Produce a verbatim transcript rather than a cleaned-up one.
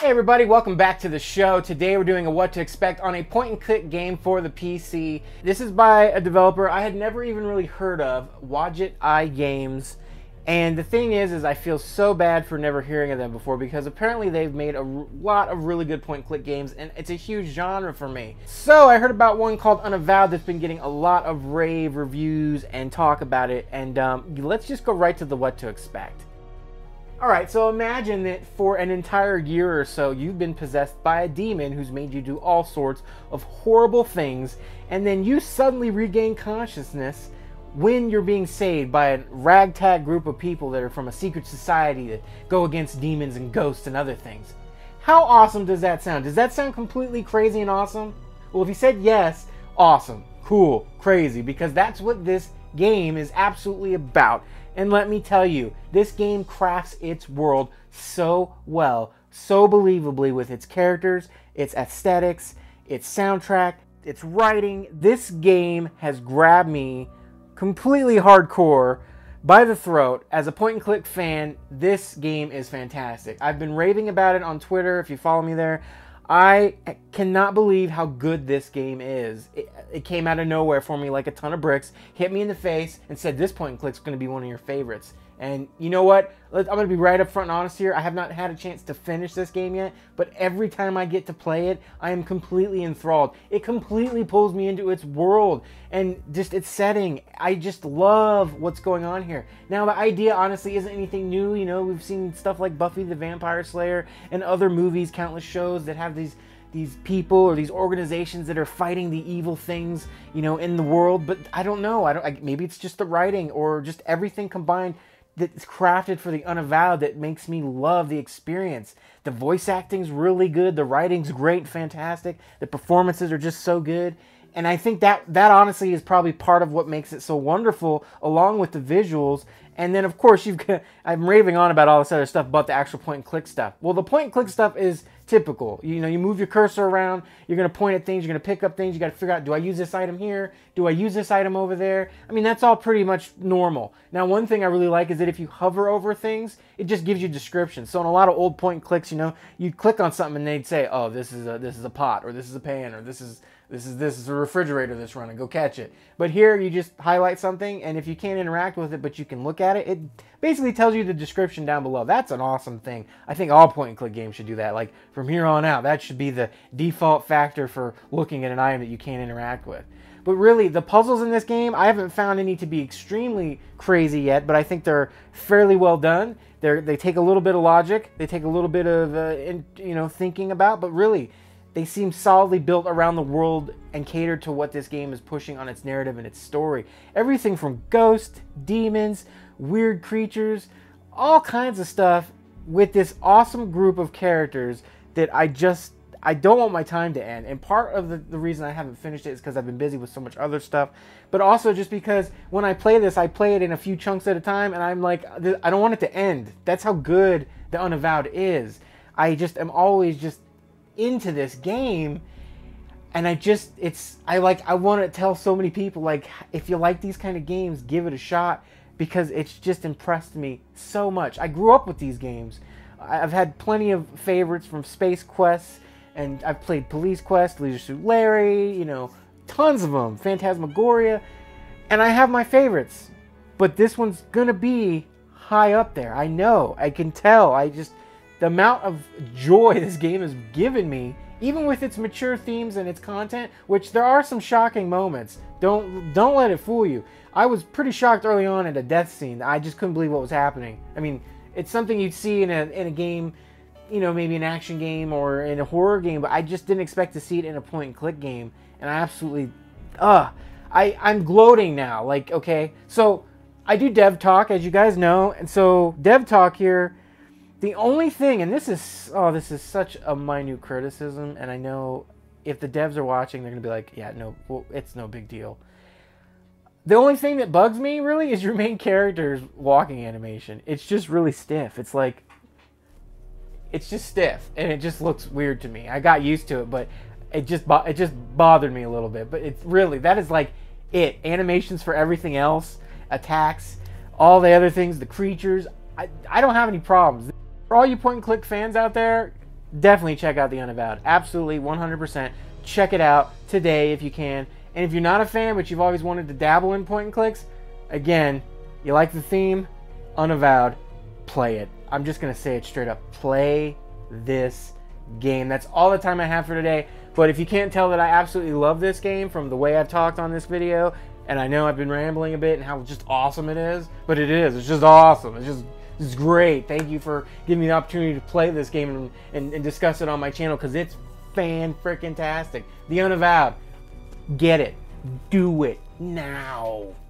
Hey everybody, welcome back to the show. Today we're doing a what to expect on a point and click game for the P C. This is by a developer I had never even really heard of, Wadjet Eye Games. And the thing is, is I feel so bad for never hearing of them before because apparently they've made a lot of really good point and click games and it's a huge genre for me. So I heard about one called Unavowed that's been getting a lot of rave reviews and talk about it. And um, let's just go right to the what to expect. Alright, so imagine that for an entire year or so you've been possessed by a demon who's made you do all sorts of horrible things, and then you suddenly regain consciousness when you're being saved by a ragtag group of people that are from a secret society that go against demons and ghosts and other things. How awesome does that sound? Does that sound completely crazy and awesome? Well, if you said yes, awesome, cool, crazy, because that's what this game is absolutely about. And let me tell you, this game crafts its world so well, so believably with its characters, its aesthetics, its soundtrack, its writing. This game has grabbed me completely hardcore by the throat. As a point and click fan, this game is fantastic. I've been raving about it on Twitter, if you follow me there. I cannot believe how good this game is. It, it came out of nowhere for me like a ton of bricks, hit me in the face, and said this point and click is going to be one of your favorites. And you know what? I'm going to be right up front and honest here. I have not had a chance to finish this game yet, but every time I get to play it, I am completely enthralled. It completely pulls me into its world and just its setting. I just love what's going on here. Now, the idea honestly isn't anything new. You know, we've seen stuff like Buffy the Vampire Slayer and other movies, countless shows that have these these people or these organizations that are fighting the evil things, you know, in the world. But I don't know. I don't. I, maybe it's just the writing or just everything combined that's crafted for the Unavowed that makes me love the experience. The voice acting's really good. The writing's great, fantastic. The performances are just so good. And I think that that honestly is probably part of what makes it so wonderful, along with the visuals. And then, of course, you've got, I'm raving on about all this other stuff, but the actual point and click stuff. Well, the point and click stuff is typical. You know, you move your cursor around, you're going to point at things, you're going to pick up things, you got to figure out, do I use this item here? Do I use this item over there? I mean, that's all pretty much normal. Now, one thing I really like is that if you hover over things, it just gives you descriptions. So in a lot of old point and clicks, you know, you'd click on something and they'd say, oh, this is a, this is a pot, or this is a pan, or this is... This is this is a refrigerator that's running. Go catch it. But here you just highlight something, and if you can't interact with it, but you can look at it, it basically tells you the description down below. That's an awesome thing. I think all point-and-click games should do that. Like from here on out, that should be the default factor for looking at an item that you can't interact with. But really, the puzzles in this game, I haven't found any to be extremely crazy yet, but I think they're fairly well done. They're, they take a little bit of logic. They take a little bit of uh, in, you know thinking about, but really, they seem solidly built around the world and catered to what this game is pushing on its narrative and its story. Everything from ghosts, demons, weird creatures, all kinds of stuff with this awesome group of characters that I just, I don't want my time to end. And part of the, the reason I haven't finished it is because I've been busy with so much other stuff. But also just because when I play this, I play it in a few chunks at a time and I'm like, I don't want it to end. That's how good the Unavowed is. I just am always just into this game, and I just it's I like I want to tell so many people, like, if you like these kind of games, give it a shot, because it's just impressed me so much. I grew up with these games. I've had plenty of favorites from Space Quest, and I've played Police Quest, Leisure Suit Larry, you know, tons of them, Phantasmagoria, and I have my favorites, but this one's gonna be high up there. I know, I can tell. I just The amount of joy this game has given me, even with its mature themes and its content, which there are some shocking moments. Don't don't let it fool you. I was pretty shocked early on at a death scene. I just couldn't believe what was happening. I mean, it's something you'd see in a in a game, you know, maybe an action game or in a horror game, but I just didn't expect to see it in a point and click game. And I absolutely, uh, I I'm gloating now. Like, okay, so I do dev talk, as you guys know, and so dev talk here. The only thing, and this is, oh, this is such a minute criticism, and I know if the devs are watching, they're going to be like, yeah, no, well, it's no big deal. The only thing that bugs me, really, is your main character's walking animation. It's just really stiff. It's like, it's just stiff, and it just looks weird to me. I got used to it, but it just, it just bothered me a little bit. But it's really, that is like it. Animations for everything else, attacks, all the other things, the creatures. I, I don't have any problems. For all you point and click fans out there, definitely check out the Unavowed. Absolutely, one hundred percent. Check it out today if you can. And if you're not a fan, but you've always wanted to dabble in point and clicks, again, you like the theme, Unavowed, play it. I'm just going to say it straight up. Play this game. That's all the time I have for today. But if you can't tell that I absolutely love this game from the way I've talked on this video, and I know I've been rambling a bit and how just awesome it is, but it is. It's just awesome. It's just it's great. Thank you for giving me the opportunity to play this game and, and, and discuss it on my channel, because it's fan-freaking-tastic. The Unavowed. Get it. Do it now.